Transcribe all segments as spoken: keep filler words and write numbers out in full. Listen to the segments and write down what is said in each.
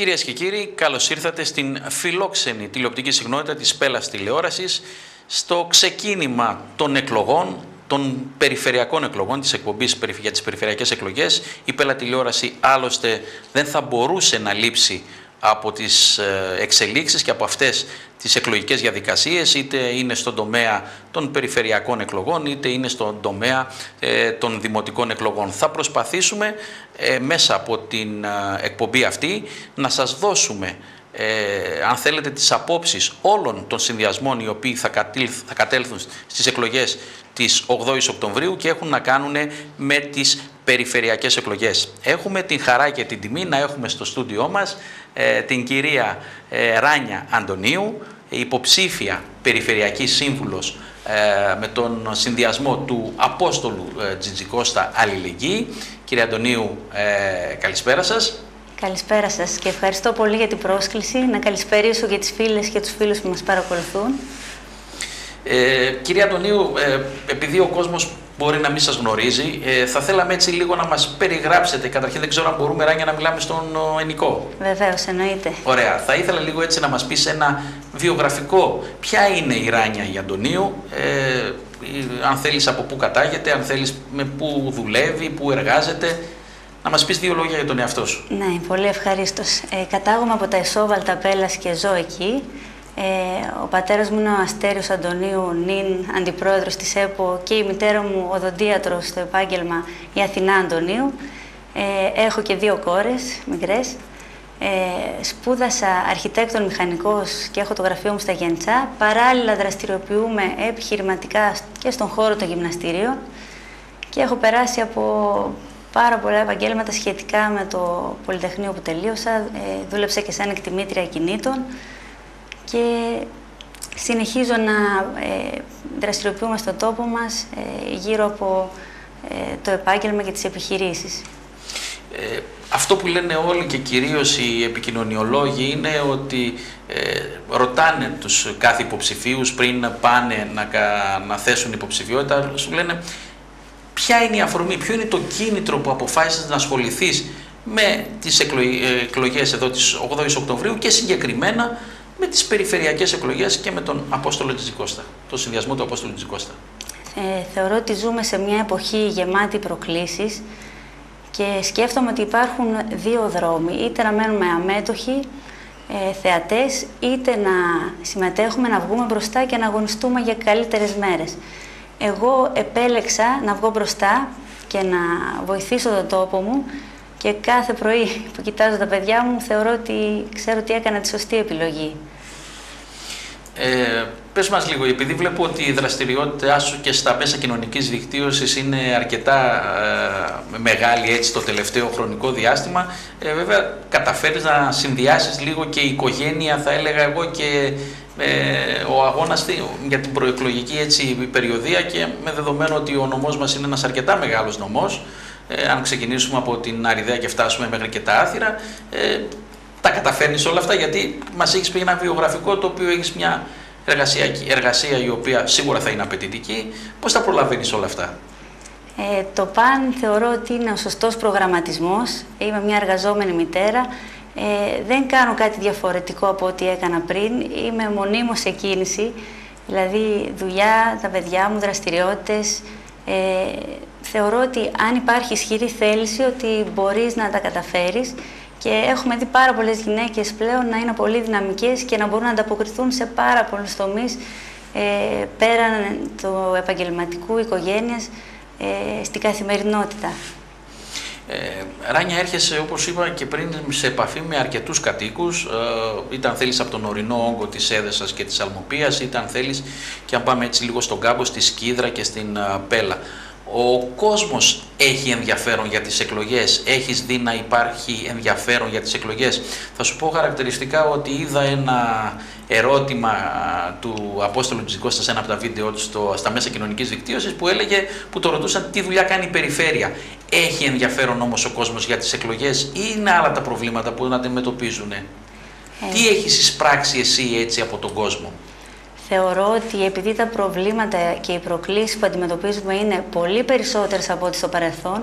Κυρίες και κύριοι, καλώς ήρθατε στην φιλόξενη τηλεοπτική συχνότητα της Πέλλας Τηλεόρασης στο ξεκίνημα των εκλογών, των περιφερειακών εκλογών, της εκπομπής για τις περιφερειακές εκλογές. Η Πέλλα Τηλεόραση άλλωστε δεν θα μπορούσε να λείψει από τις εξελίξεις και από αυτές τις εκλογικές διαδικασίες, είτε είναι στον τομέα των περιφερειακών εκλογών, είτε είναι στον τομέα ε, των δημοτικών εκλογών. Θα προσπαθήσουμε ε, μέσα από την ε, εκπομπή αυτή να σας δώσουμε, ε, αν θέλετε, τις απόψεις όλων των συνδυασμών οι οποίοι θα, κατήλθ, θα κατέλθουν στις εκλογές της ογδόης Οκτωβρίου και έχουν να κάνουν με τις περιφερειακές εκλογές. Έχουμε την χαρά και την τιμή να έχουμε στο στούντιό μας ε, την κυρία ε, Ράνια Αντωνίου, υποψήφια περιφερειακή σύμβουλος ε, με τον συνδυασμό του Απόστολου ε, Τζιτζικώστα Αλληλεγγύη. Κύριε Αντωνίου, ε, καλησπέρα σας. Καλησπέρα σας και ευχαριστώ πολύ για την πρόσκληση. Να καλησπερίσω και τις φίλες και τους φίλους που μας παρακολουθούν. Ε, κυρία Αντωνίου, ε, επειδή ο κόσμος μπορεί να μην σας γνωρίζει, ε, θα θέλαμε έτσι λίγο να μας περιγράψετε. Καταρχήν δεν ξέρω αν μπορούμε, Ράνια, να μιλάμε στον ενικό. Βεβαίως, εννοείται. Ωραία. Θα ήθελα λίγο έτσι να μας πεις ένα βιογραφικό. Ποια είναι η Ράνια η Αντωνίου, ε, αν θέλεις από πού κατάγεται, αν θέλεις με πού δουλεύει, πού εργάζεται. Να μας πεις δύο λόγια για τον εαυτό σου. Ναι, πολύ ευχαρίστως. Ε, κατάγομαι από τα Ισόβαλτα Πέλλας και ζω εκεί. Ε, ο πατέρας μου είναι ο Αστέριος Αντωνίου, νυν αντιπρόεδρος της ΕΠΟ, και η μητέρα μου οδοντίατρος στο επάγγελμα, η Αθηνά Αντωνίου. Ε, έχω και δύο κόρες μικρές. Ε, σπούδασα αρχιτέκτον μηχανικός και έχω το γραφείο μου στα Γεντσά. Παράλληλα δραστηριοποιούμε επιχειρηματικά και στον χώρο των γυμναστηρίων και έχω περάσει από πάρα πολλά επαγγέλματα σχετικά με το Πολυτεχνείο που τελείωσα. Ε, δούλεψα και σαν εκτιμήτρια κινήτων και συνεχίζω να ε, δραστηριοποιούμε στον τόπο μας ε, γύρω από ε, το επάγγελμα και τις επιχειρήσεις. Ε, αυτό που λένε όλοι και κυρίως οι επικοινωνιολόγοι είναι ότι ε, ρωτάνε τους κάθε υποψηφίους πριν πάνε να, να θέσουν υποψηφιότητα, σου λένε ποια είναι η αφορμή, ποιο είναι το κίνητρο που αποφάσισες να ασχοληθείς με τις εκλογές εδώ της ογδόης Οκτωβρίου και συγκεκριμένα με τις περιφερειακές εκλογές και με τον Απόστολο Τζιτζικώστα, το συνδυασμό του Απόστολου Τζιτζικώστα. Ε, θεωρώ ότι ζούμε σε μια εποχή γεμάτη προκλήσεις και σκέφτομαι ότι υπάρχουν δύο δρόμοι, είτε να μένουμε αμέτωχοι, ε, θεατές, είτε να συμμετέχουμε, να βγούμε μπροστά και να αγωνιστούμε για καλύτερες μέρες. Εγώ επέλεξα να βγω μπροστά και να βοηθήσω τον τόπο μου και κάθε πρωί που κοιτάζω τα παιδιά μου θεωρώ ότι ξέρω ότι έκανα τη σωστή επιλογή. Ε, πες μας λίγο, επειδή βλέπω ότι η δραστηριότητά σου και στα μέσα κοινωνικής δικτύωσης είναι αρκετά ε, μεγάλη έτσι το τελευταίο χρονικό διάστημα, ε, βέβαια καταφέρεις να συνδυάσεις λίγο και η οικογένεια, θα έλεγα εγώ, και ε, ο αγώνας για την προεκλογική έτσι περιοδία, και με δεδομένο ότι ο νομός μας είναι ένας αρκετά μεγάλος νομός, ε, αν ξεκινήσουμε από την Αριδαία και φτάσουμε μέχρι και τα Άθυρα, ε, τα καταφέρνεις όλα αυτά, γιατί μας έχεις πει ένα βιογραφικό το οποίο έχεις μια εργασία, εργασία η οποία σίγουρα θα είναι απαιτητική. Πώς τα προλαβαίνεις όλα αυτά? Ε, το παν θεωρώ ότι είναι ο σωστός προγραμματισμός. Είμαι μια εργαζόμενη μητέρα. Ε, δεν κάνω κάτι διαφορετικό από ό,τι έκανα πριν. Είμαι μονίμως σε κίνηση, δηλαδή δουλειά, τα παιδιά μου, δραστηριότητες. Ε, θεωρώ ότι αν υπάρχει ισχυρή θέληση ότι μπορείς να τα καταφέρεις, και έχουμε δει πάρα πολλές γυναίκες πλέον να είναι πολύ δυναμικές και να μπορούν να ανταποκριθούν σε πάρα πολλούς τομείς ε, πέραν του επαγγελματικού, οικογένειας, ε, στην καθημερινότητα. Ε, Ράνια, έρχεσαι, όπως είπα και πριν, σε επαφή με αρκετούς κατοίκους, ε, είτε αν θέλεις από τον ορεινό όγκο της Έδεσας και της Αλμοπίας, είτε αν θέλεις και αν πάμε έτσι λίγο στον κάμπο, στη Σκύδρα και στην uh, Πέλλα. Ο κόσμος έχει ενδιαφέρον για τις εκλογές, έχεις δει να υπάρχει ενδιαφέρον για τις εκλογές? Θα σου πω χαρακτηριστικά ότι είδα ένα ερώτημα του Απόστολου Τζιτζικώστα σε ένα από τα βίντεο του στο, στα μέσα κοινωνικής δικτύωσης, που έλεγε, που το ρωτούσαν τι δουλειά κάνει η περιφέρεια. Έχει ενδιαφέρον όμως ο κόσμος για τις εκλογές ή είναι άλλα τα προβλήματα που να αντιμετωπίζουν? Ε. Τι έχεις εισπράξει εσύ έτσι από τον κόσμο? Θεωρώ ότι επειδή τα προβλήματα και οι προκλήσεις που αντιμετωπίζουμε είναι πολύ περισσότερες από ό,τι στο παρελθόν,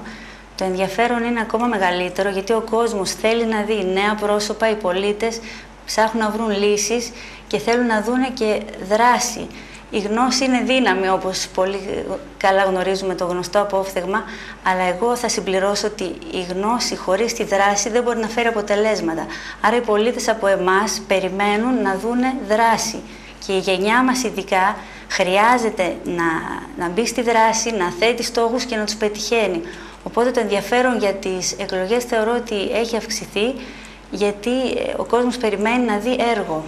το ενδιαφέρον είναι ακόμα μεγαλύτερο, γιατί ο κόσμος θέλει να δει νέα πρόσωπα, οι πολίτες ψάχνουν να βρουν λύσεις και θέλουν να δούνε και δράση. Η γνώση είναι δύναμη, όπως πολύ καλά γνωρίζουμε το γνωστό απόφθεγμα, αλλά εγώ θα συμπληρώσω ότι η γνώση χωρίς τη δράση δεν μπορεί να φέρει αποτελέσματα. Άρα οι πολίτες από εμάς περιμένουν να δούνε δράση. Και η γενιά μας ειδικά χρειάζεται να, να μπει στη δράση, να θέτει στόχους και να τους πετυχαίνει. Οπότε το ενδιαφέρον για τις εκλογές θεωρώ ότι έχει αυξηθεί, γιατί ο κόσμος περιμένει να δει έργο.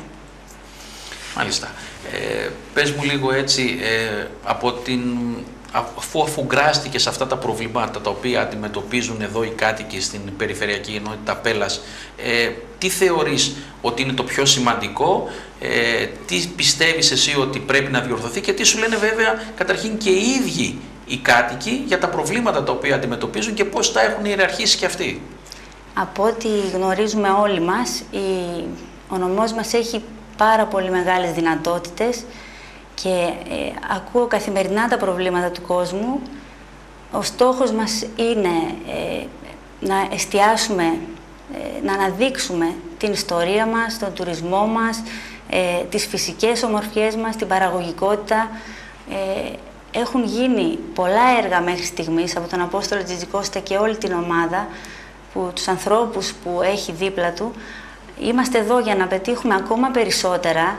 Μάλιστα. Ε, πες μου λίγο έτσι, ε, από την, αφού αφουγκράστηκε σε αυτά τα προβλήματα τα οποία αντιμετωπίζουν εδώ οι κάτοικοι στην περιφερειακή ενότητα Πέλλας, ε, τι θεωρείς ότι είναι το πιο σημαντικό, ε, τι πιστεύεις εσύ ότι πρέπει να διορθωθεί και τι σου λένε βέβαια καταρχήν και οι ίδιοι οι κάτοικοι για τα προβλήματα τα οποία αντιμετωπίζουν και πώς τα έχουν ιεραρχήσει και αυτοί? Από ό,τι γνωρίζουμε όλοι μας, η, ο νομός μας έχει πάρα πολύ μεγάλες δυνατότητες και ε, ακούω καθημερινά τα προβλήματα του κόσμου. Ο στόχος μας είναι ε, να εστιάσουμε, ε, να αναδείξουμε την ιστορία μας, τον τουρισμό μας, ε, τις φυσικές ομορφιές μας, την παραγωγικότητα. Ε, έχουν γίνει πολλά έργα μέχρι στιγμής από τον Απόστολο Τζιτζικώστα και όλη την ομάδα, που, τους ανθρώπους που έχει δίπλα του. Είμαστε εδώ για να πετύχουμε ακόμα περισσότερα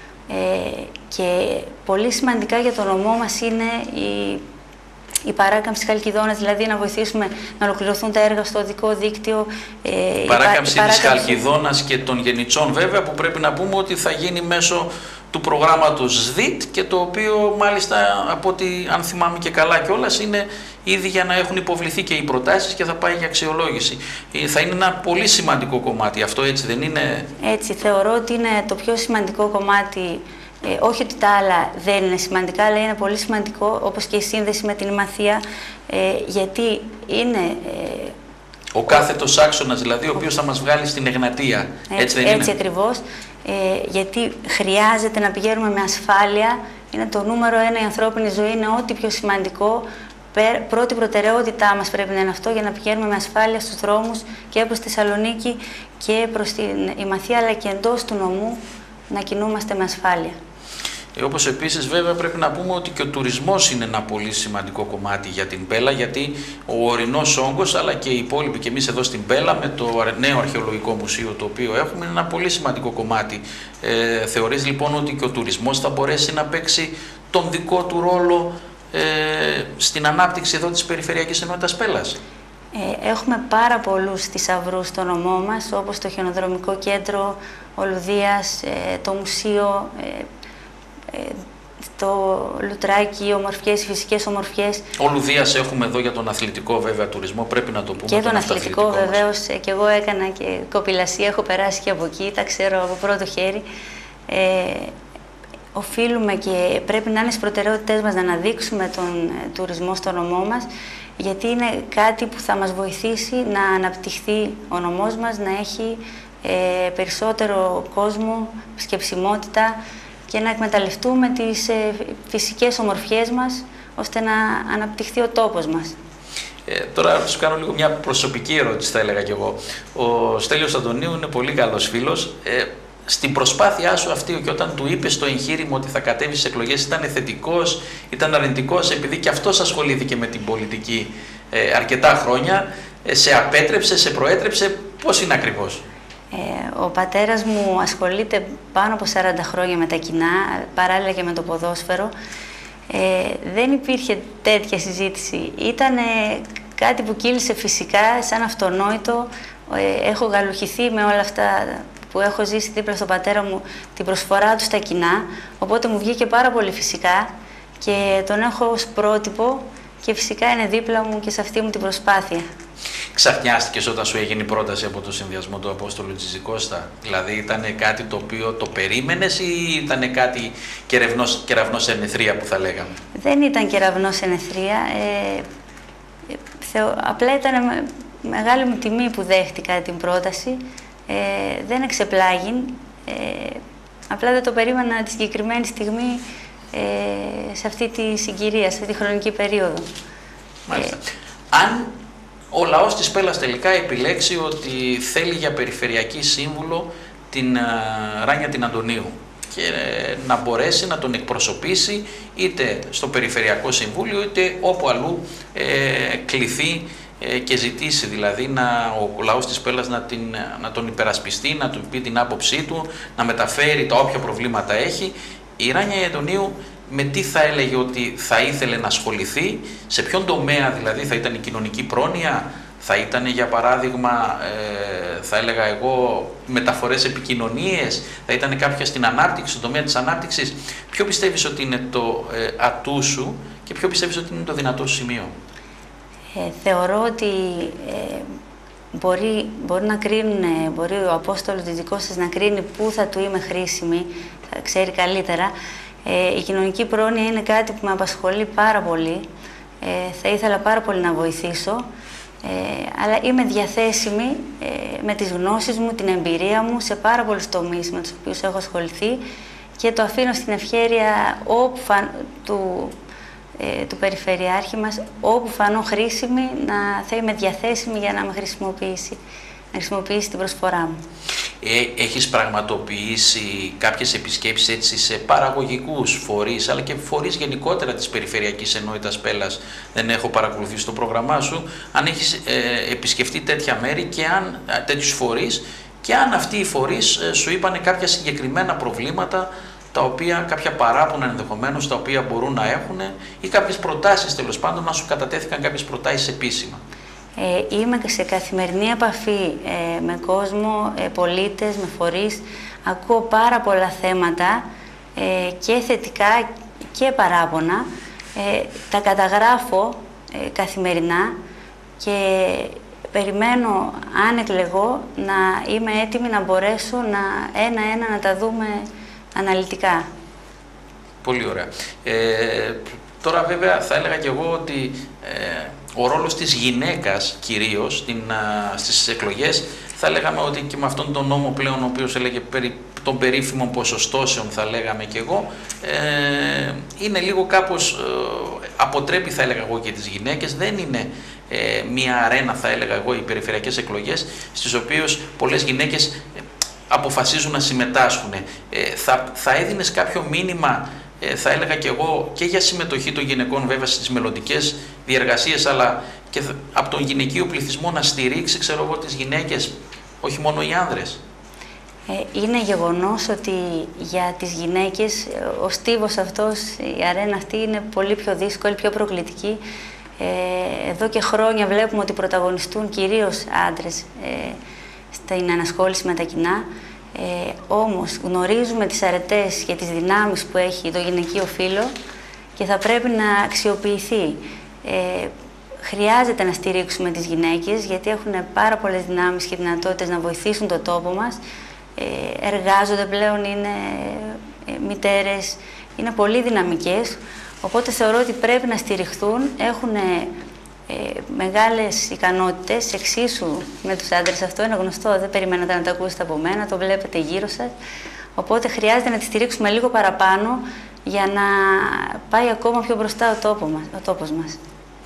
ε, και πολύ σημαντικά για τον νομό μας είναι η, η παράκαμψη Χαλκιδόνας, δηλαδή να βοηθήσουμε να ολοκληρωθούν τα έργα στο οδικό δίκτυο. Ε, η παράκαμψη, η παράκαμψη της Χαλκιδόνας και των Γενιτσών βέβαια, που πρέπει να πούμε ότι θα γίνει μέσω του προγράμματος ΣΔΙΤ και το οποίο μάλιστα, από ό,τι αν θυμάμαι και καλά κιόλας, είναι ήδη για να έχουν υποβληθεί και οι προτάσεις και θα πάει για αξιολόγηση. Θα είναι ένα πολύ σημαντικό κομμάτι αυτό, έτσι δεν είναι? Έτσι, θεωρώ ότι είναι το πιο σημαντικό κομμάτι. Ε, όχι ότι τα άλλα δεν είναι σημαντικά, αλλά είναι πολύ σημαντικό, όπως και η σύνδεση με την Ημαθία, ε, γιατί είναι... Ε, ο κάθετος άξονας, δηλαδή, ο οποίος θα μας βγάλει στην Εγνατία. Έτσι, έτσι δεν είναι? Έτσι ακριβώς. Ε, γιατί χρειάζεται να πηγαίνουμε με ασφάλεια. Είναι το νούμερο ένα, η ανθρώπινη ζωή είναι ό,τι πιο σημαντικό. Πρώτη προτεραιότητά μας πρέπει να είναι αυτό, για να πηγαίνουμε με ασφάλεια στους δρόμους και προς τη Θεσσαλονίκη και προς την Ημαθία, αλλά και εντός του νομού να κινούμαστε με ασφάλεια. Ε, όπως επίσης βέβαια πρέπει να πούμε ότι και ο τουρισμός είναι ένα πολύ σημαντικό κομμάτι για την Πέλλα, γιατί ο ορεινός όγκος αλλά και οι υπόλοιποι και εμείς εδώ στην Πέλλα με το νέο αρχαιολογικό μουσείο το οποίο έχουμε είναι ένα πολύ σημαντικό κομμάτι. Ε, θεωρείς λοιπόν ότι και ο τουρισμός θα μπορέσει να παίξει τον δικό του ρόλο ε, στην ανάπτυξη εδώ της Περιφερειακής Ενότητας Πέλλας? Ε, έχουμε πάρα πολλούς θησαυρούς στο νομό μας, όπως το Χιονοδρομικό Κέντρο, ο Λουδίας, ε, το μουσείο, ε, το Λουτράκι, οι ομορφιές, οι φυσικές ομορφιές. Ο Λουδίας έχουμε εδώ για τον αθλητικό βέβαια τουρισμό, πρέπει να το πούμε. Και τον, τον αθλητικό βεβαίως, και εγώ έκανα και κοπηλασία, έχω περάσει και από εκεί, τα ξέρω από πρώτο χέρι. Ε, οφείλουμε και πρέπει να είναι στις προτεραιότητες μας να αναδείξουμε τον ε, τουρισμό στο νομό μας, γιατί είναι κάτι που θα μας βοηθήσει να αναπτυχθεί ο νομός μας, να έχει ε, περισσότερο κόσμο, σκεψιμότητα, και να εκμεταλλευτούμε τις ε, φυσικές ομορφιές μας, ώστε να αναπτυχθεί ο τόπος μας. Ε, τώρα σου κάνω λίγο μια προσωπική ερώτηση, θα έλεγα κι εγώ. Ο Στέλιος Αντωνίου είναι πολύ καλός φίλος. Ε, στην προσπάθειά σου αυτή και όταν του είπες το εγχείρημα ότι θα κατέβει στις εκλογές, ήταν θετικός, ήταν αρνητικός, επειδή και αυτός ασχολήθηκε με την πολιτική ε, αρκετά χρόνια, ε, σε απέτρεψε, σε προέτρεψε, πώς είναι ακριβώς? Ε, ο πατέρας μου ασχολείται πάνω από σαράντα χρόνια με τα κοινά, παράλληλα και με το ποδόσφαιρο. Ε, δεν υπήρχε τέτοια συζήτηση. Ήταν ε, κάτι που κύλησε φυσικά, σαν αυτονόητο. Ε, έχω γαλουχηθεί με όλα αυτά που έχω ζήσει δίπλα στον πατέρα μου, την προσφορά του στα κοινά, οπότε μου βγήκε πάρα πολύ φυσικά και τον έχω ως πρότυπο και φυσικά είναι δίπλα μου και σε αυτή μου την προσπάθεια. Ξαφνιάστηκες όταν σου έγινε η πρόταση από το συνδυασμό του Απόστολου Τζιτζικώστα? Δηλαδή ήταν κάτι το οποίο το περίμενες ή ήταν κάτι κεραυνός, κεραυνός ενεθρία που θα λέγαμε? Δεν ήταν κεραυνός ενεθρία. Ε, θεω, απλά ήταν με, μεγάλη μου τιμή που δέχτηκα την πρόταση. Ε, δεν εξεπλάγει. Ε, απλά δεν το περίμενα τη συγκεκριμένη στιγμή ε, σε αυτή τη συγκυρία, σε αυτή τη χρονική περίοδο. Μάλιστα. Ε, Αν ο λαός της Πέλλας τελικά επιλέξει ότι θέλει για περιφερειακή σύμβουλο την Ράνια την Αντωνίου και να μπορέσει να τον εκπροσωπήσει είτε στο Περιφερειακό Συμβούλιο είτε όπου αλλού ε, κληθεί ε, και ζητήσει, δηλαδή να, ο λαός της Πέλλας να, την, να τον υπερασπιστεί, να του πει την άποψή του, να μεταφέρει τα όποια προβλήματα έχει. Η Ράνια Αντωνίου με τι θα έλεγε ότι θα ήθελε να ασχοληθεί, σε ποιον τομέα δηλαδή, θα ήταν η κοινωνική πρόνοια, θα ήταν για παράδειγμα, ε, θα έλεγα εγώ, μεταφορές επικοινωνίες, θα ήταν κάποια στην ανάπτυξη, στον τομέα της ανάπτυξης. Ποιο πιστεύεις ότι είναι το ε, ατού σου και ποιο πιστεύεις ότι είναι το δυνατό σου σημείο? Ε, θεωρώ ότι ε, μπορεί, μπορεί να κρίνουν, μπορεί ο Απόστολος της δικός σας να κρίνει πού θα του είμαι χρήσιμη, θα ξέρει καλύτερα. Ε, η κοινωνική πρόνοια είναι κάτι που με απασχολεί πάρα πολύ. Ε, θα ήθελα πάρα πολύ να βοηθήσω. Ε, αλλά είμαι διαθέσιμη ε, με τις γνώσεις μου, την εμπειρία μου σε πάρα πολλούς τομείς με τους οποίους έχω ασχοληθεί και το αφήνω στην ευχέρεια όπου φαν, του, ε, του Περιφερειάρχη μας, όπου φανώ χρήσιμη, να θα είμαι διαθέσιμη για να με χρησιμοποιήσει, να χρησιμοποιήσει την προσφορά μου. Ε, έχεις πραγματοποιήσει κάποιες επισκέψεις έτσι σε παραγωγικούς φορείς, αλλά και φορείς γενικότερα της Περιφερειακής Ενότητας Πέλλας? Δεν έχω παρακολουθήσει το πρόγραμμά σου. Αν έχεις ε, επισκεφτεί τέτοια μέρη και αν, τέτοιους φορείς, και αν αυτοί οι φορείς ε, σου είπανε κάποια συγκεκριμένα προβλήματα, τα οποία, κάποια παράπονα ενδεχομένως, τα οποία μπορούν να έχουν, ή κάποιες προτάσεις τέλος πάντων, να σου κατατέθηκαν κάποιες προτάσεις επίσημα. Ε, είμαι σε καθημερινή επαφή ε, με κόσμο, ε, πολίτες, με φορείς. Ακούω πάρα πολλά θέματα ε, και θετικά και παράπονα. Ε, τα καταγράφω ε, καθημερινά και περιμένω, αν εκλεγώ, να είμαι έτοιμη να μπορέσω να ένα-ένα να τα δούμε αναλυτικά. Πολύ ωραία. Ε, τώρα βέβαια θα έλεγα και εγώ ότι ε, ο ρόλος της γυναίκας κυρίως στην, α, στις εκλογές, θα λέγαμε ότι και με αυτόν τον νόμο πλέον, ο οποίος έλεγε περί των περίφημων ποσοστώσεων, θα λέγαμε και εγώ, ε, είναι λίγο κάπως, ε, αποτρέπει θα έλεγα εγώ και τις γυναίκες. Δεν είναι ε, μία αρένα, θα έλεγα εγώ, οι περιφερειακές εκλογές, στις οποίες πολλές γυναίκες ε, αποφασίζουν να συμμετάσχουν. Ε, θα, θα έδινες κάποιο μήνυμα, ε, θα έλεγα και εγώ, και για συμμετοχή των γυναικών βέβαια στις μελλοντικές διεργασίες, αλλά και από τον γυναικείο πληθυσμό να στηρίξει, ξέρω εγώ, τις γυναίκες, όχι μόνο οι άνδρες? Ε, είναι γεγονός ότι για τις γυναίκες ο στίβος αυτός, η αρένα αυτή είναι πολύ πιο δύσκολη, πιο προκλητική. Ε, εδώ και χρόνια βλέπουμε ότι πρωταγωνιστούν κυρίως άντρες ε, στην ανασχόληση με τα κοινά. Ε, όμως γνωρίζουμε τις αρετές και τις δυνάμεις που έχει το γυναικείο φύλο και θα πρέπει να αξιοποιηθεί. Ε, χρειάζεται να στηρίξουμε τις γυναίκες γιατί έχουν πάρα πολλές δυνάμεις και δυνατότητες να βοηθήσουν το τόπο μας. Ε, εργάζονται πλέον, είναι ε, μητέρες, είναι πολύ δυναμικές, οπότε θεωρώ ότι πρέπει να στηριχθούν, έχουν ε, μεγάλες ικανότητες, εξίσου με τους άντρες. Αυτό είναι γνωστό, δεν περιμένετε να το ακούσετε από μένα, το βλέπετε γύρω σας, οπότε χρειάζεται να τις στηρίξουμε λίγο παραπάνω για να πάει ακόμα πιο μπροστά ο, τόπο μας, ο τόπος μας.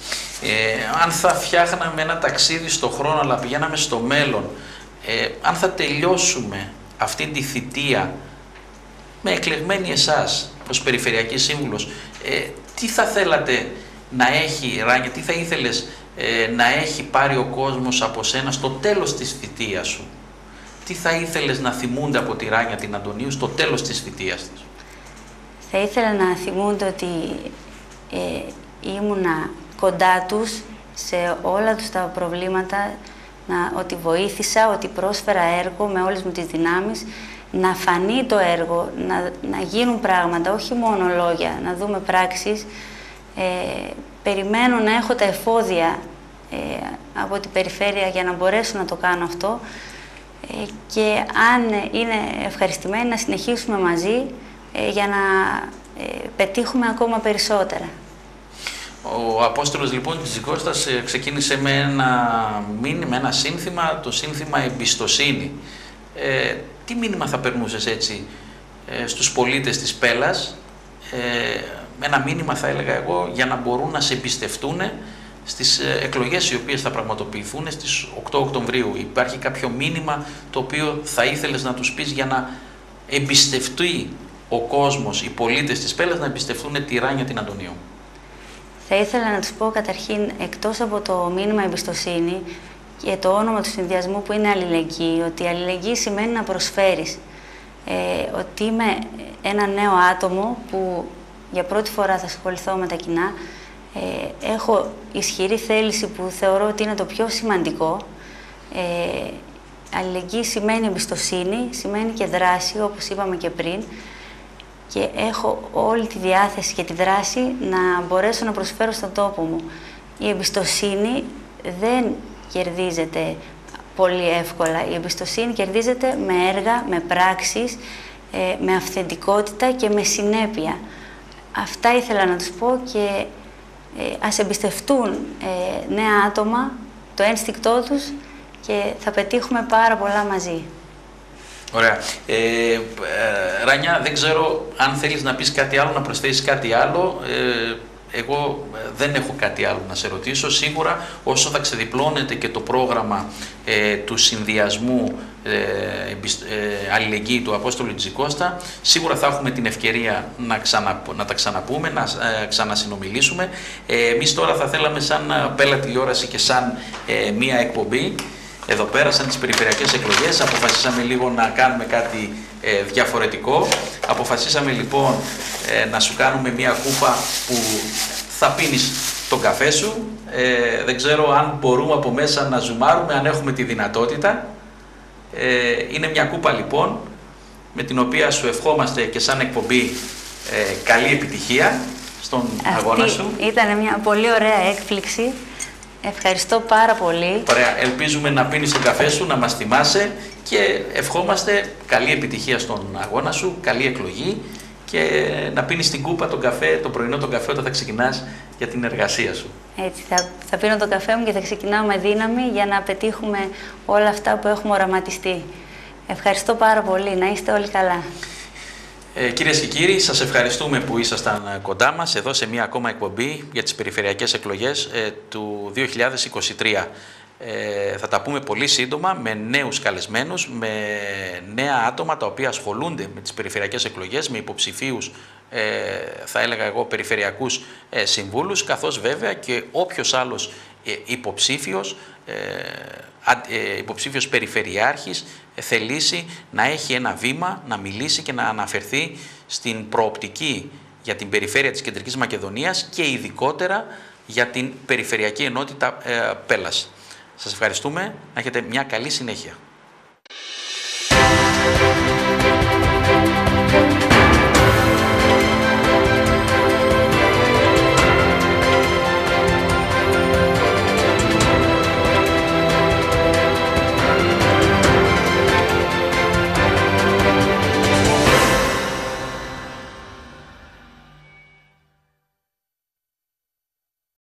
Ε, αν θα φτιάχναμε ένα ταξίδι στο χρόνο αλλά πηγαίναμε στο μέλλον, ε, αν θα τελειώσουμε αυτή τη θητεία με εκλεγμένη εσάς ως Περιφερειακή Σύμβουλος, ε, τι θα θέλατε να έχει, Ράνια, τι θα ήθελες ε, να έχει πάρει ο κόσμος από σένα στο τέλος της θητείας σου? Τι θα ήθελες να θυμούνται από τη Ράνια την Αντωνίου στο τέλος της θητείας της? Θα ήθελα να θυμούνται ότι ε, ήμουνα κοντά τους σε όλα τους τα προβλήματα, να, ότι βοήθησα, ότι πρόσφερα έργο με όλες μου τις δυνάμεις, να φανεί το έργο, να, να γίνουν πράγματα, όχι μόνο λόγια, να δούμε πράξεις. Ε, περιμένω να έχω τα εφόδια ε, από την περιφέρεια για να μπορέσω να το κάνω αυτό ε, και αν είναι ευχαριστημένοι να συνεχίσουμε μαζί ε, για να ε, πετύχουμε ακόμα περισσότερα. Ο Απόστολος λοιπόν της Τζικώστας ξεκίνησε με ένα μήνυμα, ένα σύνθημα, το σύνθημα εμπιστοσύνη. Ε, τι μήνυμα θα περνούσες έτσι ε, στους πολίτες της Πέλλας, ε, με ένα μήνυμα θα έλεγα εγώ, για να μπορούν να σε εμπιστευτούν στις εκλογές οι οποίες θα πραγματοποιηθούν στις οκτώ Οκτωβρίου? Υπάρχει κάποιο μήνυμα το οποίο θα ήθελες να τους πεις για να εμπιστευτεί ο κόσμος, οι πολίτες της Πέλλας να εμπιστευτούν τη Ράνια την Αντωνίου? Θα ήθελα να τους πω καταρχήν, εκτός από το μήνυμα εμπιστοσύνη και το όνομα του συνδυασμού που είναι αλληλεγγύη, ότι η αλληλεγγύη σημαίνει να προσφέρεις. Ε, ότι είμαι ένα νέο άτομο που για πρώτη φορά θα ασχοληθώ με τα κοινά. Ε, έχω ισχυρή θέληση που θεωρώ ότι είναι το πιο σημαντικό. Ε, αλληλεγγύη σημαίνει εμπιστοσύνη, σημαίνει και δράση, όπως είπαμε και πριν. Και έχω όλη τη διάθεση και τη δράση να μπορέσω να προσφέρω στον τόπο μου. Η εμπιστοσύνη δεν κερδίζεται πολύ εύκολα. Η εμπιστοσύνη κερδίζεται με έργα, με πράξεις, με αυθεντικότητα και με συνέπεια. Αυτά ήθελα να τους πω και ας εμπιστευτούν νέα άτομα, το ένστικτό τους και θα πετύχουμε πάρα πολλά μαζί. Ωραία. Ε, ε, Ράνια, δεν ξέρω αν θέλεις να πεις κάτι άλλο, να προσθέσεις κάτι άλλο. Ε, εγώ δεν έχω κάτι άλλο να σε ρωτήσω. Σίγουρα όσο θα ξεδιπλώνεται και το πρόγραμμα ε, του συνδυασμού ε, ε, αλληλεγγύη του Απόστολου Τζικώστα, σίγουρα θα έχουμε την ευκαιρία να, ξανα, να τα ξαναπούμε, να ε, ξανασυνομιλήσουμε. Ε, εμείς τώρα θα θέλαμε σαν Πέλλα Τηλεόραση και σαν ε, μία εκπομπή, εδώ πέρασαν τις περιφερειακές εκλογές, αποφασίσαμε λίγο να κάνουμε κάτι ε, διαφορετικό. Αποφασίσαμε λοιπόν ε, να σου κάνουμε μια κούπα που θα πίνεις τον καφέ σου. Ε, δεν ξέρω αν μπορούμε από μέσα να ζουμάρουμε, αν έχουμε τη δυνατότητα. Ε, είναι μια κούπα λοιπόν με την οποία σου ευχόμαστε και σαν εκπομπή ε, καλή επιτυχία στον Αυτή αγώνα σου. Ήταν μια πολύ ωραία έκπληξη. Ευχαριστώ πάρα πολύ. Ωραία. Ελπίζουμε να πίνεις τον καφέ σου, να μας θυμάσαι και ευχόμαστε καλή επιτυχία στον αγώνα σου, καλή εκλογή και να πίνεις την κούπα τον καφέ, το πρωινό τον καφέ όταν θα ξεκινάς για την εργασία σου. Έτσι, θα, θα πίνω τον καφέ μου και θα ξεκινάω με δύναμη για να πετύχουμε όλα αυτά που έχουμε οραματιστεί. Ευχαριστώ πάρα πολύ. Να είστε όλοι καλά. Ε, κυρίες και κύριοι, σας ευχαριστούμε που ήσασταν κοντά μας εδώ σε μία ακόμα εκπομπή για τις περιφερειακές εκλογές ε, του δύο χιλιάδες είκοσι τρία. Ε, θα τα πούμε πολύ σύντομα με νέους καλεσμένους, με νέα άτομα τα οποία ασχολούνται με τις περιφερειακές εκλογές, με υποψηφίους, ε, θα έλεγα εγώ, περιφερειακούς ε, συμβούλους, καθώς βέβαια και όποιος άλλος ε, υποψήφιος, ε, ε, υποψήφιος περιφερειάρχης ε, θελήσει να έχει ένα βήμα, να μιλήσει και να αναφερθεί στην προοπτική για την περιφέρεια της Κεντρικής Μακεδονίας και ειδικότερα για την Περιφερειακή Ενότητα ε, Πέλλας. Σας ευχαριστούμε. Να έχετε μια καλή συνέχεια.